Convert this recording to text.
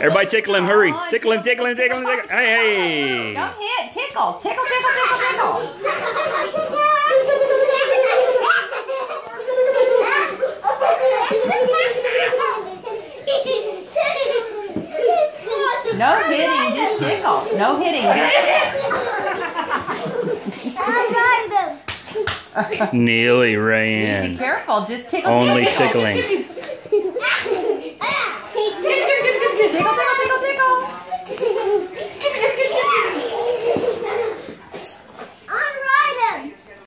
Everybody tickle him, hurry. Tickle him, tickle him, tickle him, tickle him. Hey! Don't hit, tickle. Tickle, tickle, tickle, tickle. No hitting, just tickle. No hitting, just tickle. Neely ran. Easy, careful. Just tickle. Only tickle. tickling.